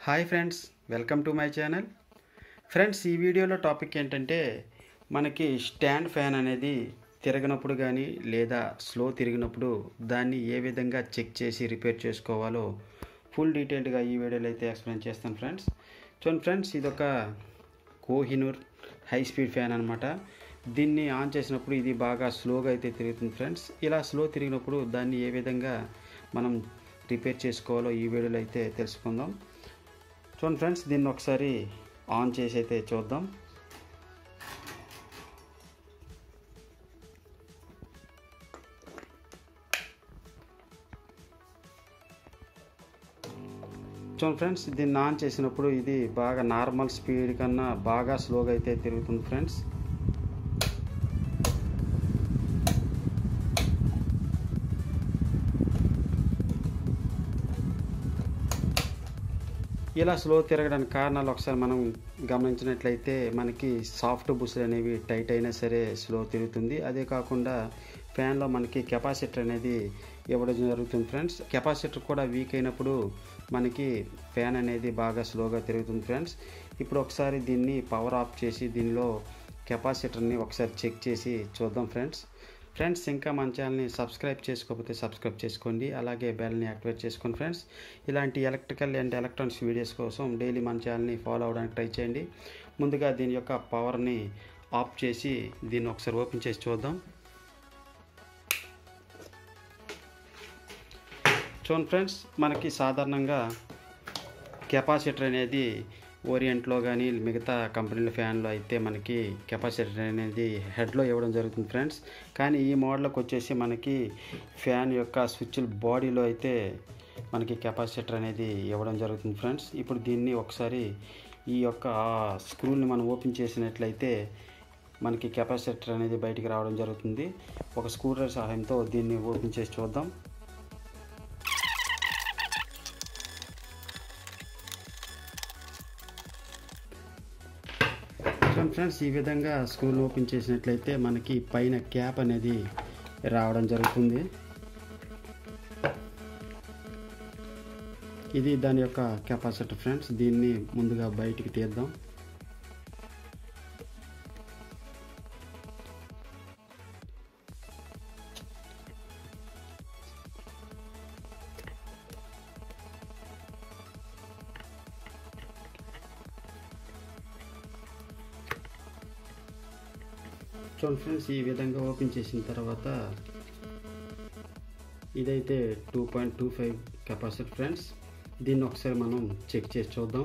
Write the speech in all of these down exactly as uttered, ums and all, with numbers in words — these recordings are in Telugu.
Hi friends, welcome to my channel. Friends, ఈ వీడియోలో టాపిక్ ఏంటంటే మనకి స్టాండ్ ఫ్యాన్ అనేది తిరగనప్పుడు కానీ లేదా స్లో తిరిగినప్పుడు దాన్ని ఏ విధంగా చెక్ చేసి రిపేర్ చేసుకోవాలో ఫుల్ డీటెయిల్డ్గా ఈ వీడియోలో అయితే ఎక్స్ప్లెయిన్ చేస్తాను ఫ్రెండ్స్. చూడండి ఫ్రెండ్స్, ఇదొక కోహినూర్ హై స్పీడ్ ఫ్యాన్ అనమాట. దీన్ని ఆన్ చేసినప్పుడు ఇది బాగా స్లోగా అయితే తిరుగుతుంది ఫ్రెండ్స్. ఇలా స్లో తిరిగినప్పుడు దాన్ని ఏ విధంగా మనం రిపేర్ చేసుకోవాలో ఈ వీడియోలో అయితే తెలుసుకుందాం. చూడండి ఫ్రెండ్స్, దీన్ని ఒకసారి ఆన్ చేసి అయితే చూద్దాం. చూడండి ఫ్రెండ్స్, దీన్ని ఆన్ చేసినప్పుడు ఇది బాగా నార్మల్ స్పీడ్ కన్నా బాగా స్లోగా అయితే తిరుగుతుంది ఫ్రెండ్స్. ఇలా స్లో తిరగడానికి కారణాలు ఒకసారి మనం గమనించినట్లయితే మనకి సాఫ్ట్ బుస్లు అనేవి టైట్ అయినా సరే స్లో తిరుగుతుంది. అదే కాకుండా ఫ్యాన్లో మనకి కెపాసిటర్ అనేది ఇవ్వడం జరుగుతుంది ఫ్రెండ్స్. కెపాసిటర్ కూడా వీక్ అయినప్పుడు మనకి ఫ్యాన్ అనేది బాగా స్లోగా తిరుగుతుంది ఫ్రెండ్స్. ఇప్పుడు ఒకసారి దీన్ని పవర్ ఆఫ్ చేసి దీనిలో కెపాసిటర్ని ఒకసారి చెక్ చేసి చూద్దాం ఫ్రెండ్స్. ఫ్రెండ్స్, ఇంకా మన ఛానల్ని సబ్స్క్రైబ్ చేసుకోకపోతే సబ్స్క్రైబ్ చేసుకోండి, అలాగే బెల్ని యాక్టివేట్ చేసుకోండి ఫ్రెండ్స్. ఇలాంటి ఎలక్ట్రికల్ అండ్ ఎలక్ట్రానిక్స్ వీడియోస్ కోసం డైలీ మన ఛానల్ని ఫాలో అవడానికి ట్రై చేయండి. ముందుగా దీని యొక్క పవర్ని ఆఫ్ చేసి దీన్ని ఒకసారి ఓపెన్ చేసి చూద్దాం. చూడండి ఫ్రెండ్స్, మనకి సాధారణంగా కెపాసిటర్ అనేది ఓరియంట్లో కానీ మిగతా కంపెనీల ఫ్యాన్లో అయితే మనకి కెపాసిటర్ అనేది హెడ్లో ఇవ్వడం జరుగుతుంది ఫ్రెండ్స్. కానీ ఈ మోడల్కి వచ్చేసి మనకి ఫ్యాన్ యొక్క స్విచ్ బాడీలో అయితే మనకి కెపాసిటర్ అనేది ఇవ్వడం జరుగుతుంది ఫ్రెండ్స్. ఇప్పుడు దీన్ని ఒకసారి ఈ యొక్క స్క్రూని మనం ఓపెన్ చేసినట్లయితే మనకి కెపాసిటర్ అనేది బయటికి రావడం జరుగుతుంది. ఒక స్క్రూ డ్రైవర్ సహాయంతో దీన్ని ఓపెన్ చేసి చూద్దాం. ఫ్రెండ్స్, ఈ విధంగా స్క్రూని ఓపెన్ చేసినట్లయితే మనకి పైన క్యాప్ అనేది రావడం జరుగుతుంది. ఇది దాని యొక్క కెపాసిటర్ ఫ్రెండ్స్. దీన్ని ముందుగా బయటికి తీద్దాం. చూడండి ఫ్రెండ్స్, ఈ విధంగా ఓపెన్ చేసిన తర్వాత ఇదైతే two point two five capacitor friends. దీన్ని ఒకసారి మనం చెక్ చేసి చూద్దాం.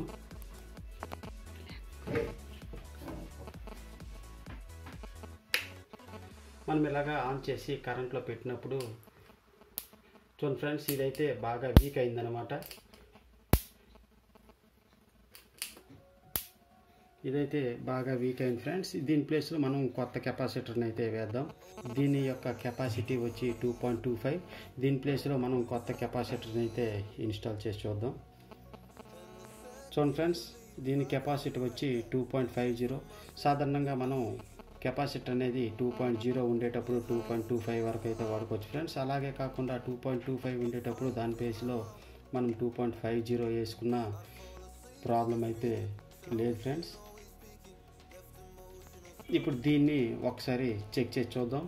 మనం ఇలాగా ఆన్ చేసి కరెంట్లో పెట్టినప్పుడు చూడండి ఫ్రెండ్స్, ఇదైతే బాగా వీక్ అయిందనమాట. ఇదైతే బాగా వీక్ అయింది ఫ్రెండ్స్. దీని ప్లేస్లో మనం కొత్త కెపాసిటర్ని అయితే వేద్దాం. దీని యొక్క కెపాసిటీ వచ్చి టూ పాయింట్ టూ ఫైవ్. దీని ప్లేస్లో మనం కొత్త కెపాసిటర్ని అయితే ఇన్స్టాల్ చేసి చూద్దాం. చూడండి ఫ్రెండ్స్, దీని కెపాసిటీ వచ్చి టూ పాయింట్ ఫైవ్ జీరో. సాధారణంగా మనం కెపాసిటర్ అనేది టూ పాయింట్ జీరో ఉండేటప్పుడు టూ పాయింట్ టూ ఫైవ్ వరకు అయితే వాడుకోవచ్చు ఫ్రెండ్స్. అలాగే కాకుండా టూ పాయింట్ టూ ఫైవ్ ఉండేటప్పుడు దాని ప్లేస్లో మనం టూ పాయింట్ ఫైవ్ జీరో వేసుకున్న ప్రాబ్లం అయితే లేదు ఫ్రెండ్స్. ఇప్పుడు దీన్ని ఒకసారి చెక్ చేసి చూద్దాం.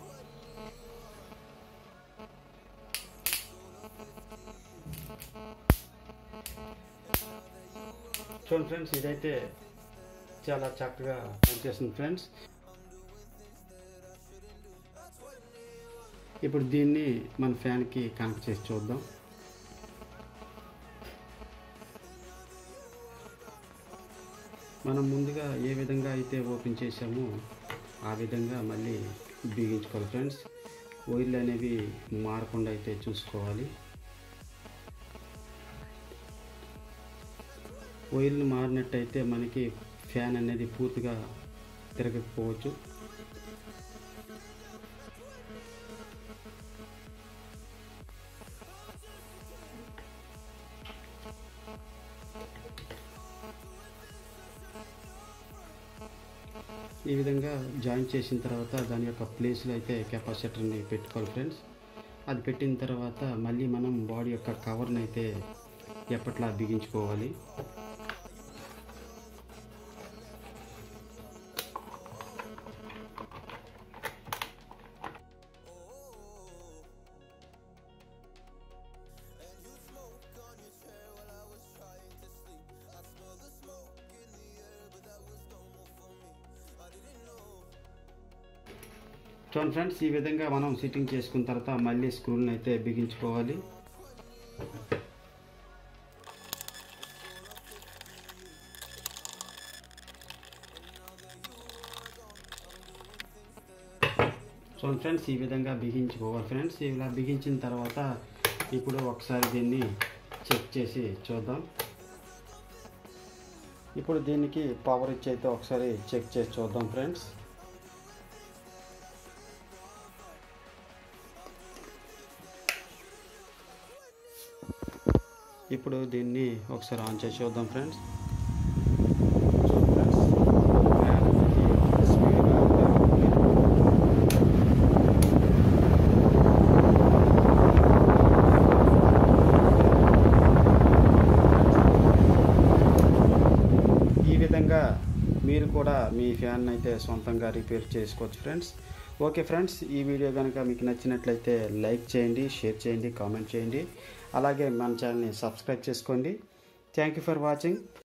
చూడండి ఫ్రెండ్స్, ఇదైతే చాలా చక్కగా పనిచేస్తుంది ఫ్రెండ్స్. ఇప్పుడు దీన్ని మన ఫ్యాన్కి కనెక్ట్ చేసి చూద్దాం. మనం ముందుగా ఏ విధంగా అయితే ఓపెన్ చేసామో ఆ విధంగా మళ్ళీ బిగించుకోవాలి ఫ్రెండ్స్. వైర్లు అనేవి మారకుండా అయితే చూసుకోవాలి. వైర్లు మారినట్టయితే మనకి ఫ్యాన్ అనేది పూర్తిగా తిరగకపోవచ్చు. ఈ విధంగా జాయిన్ చేసిన తర్వాత దాని యొక్క ప్లేస్లో అయితే కెపాసిటర్ని పెట్టుకోవాలి ఫ్రెండ్స్. అది పెట్టిన తర్వాత మళ్ళీ మనం బాడీ యొక్క కవర్ని అయితే ఎప్పట్లా బిగించుకోవాలి. చూడండి ఫ్రెండ్స్, ఈ విధంగా మనం సిట్టింగ్ చేసుకున్న తర్వాత మళ్ళీ స్క్రూలను అయితే బిగించుకోవాలి. చూడండి ఫ్రెండ్స్, ఈ విధంగా బిగించుకోవాలి ఫ్రెండ్స్. ఇలా బిగించిన తర్వాత ఇప్పుడు ఒకసారి దీన్ని చెక్ చేసి చూద్దాం. ఇప్పుడు దీనికి పవర్ ఇచ్చి అయితే ఒకసారి చెక్ చేసి చూద్దాం ఫ్రెండ్స్. ఇప్పుడు దీన్ని ఒకసారి ఆన్ చేసి చూద్దాం ఫ్రెండ్స్. ఈ విధంగా మీరు కూడా మీ ఫ్యాన్ అయితే సొంతంగా రిపేర్ చేసుకోవచ్చు ఫ్రెండ్స్. ఓకే ఫ్రెండ్స్, ఈ వీడియో కనుక మీకు నచ్చినట్లయితే లైక్ చేయండి, షేర్ చేయండి, కామెంట్ చేయండి. అలాగే మన ఛానల్ని సబ్స్క్రైబ్ చేసుకోండి. Thank you for watching.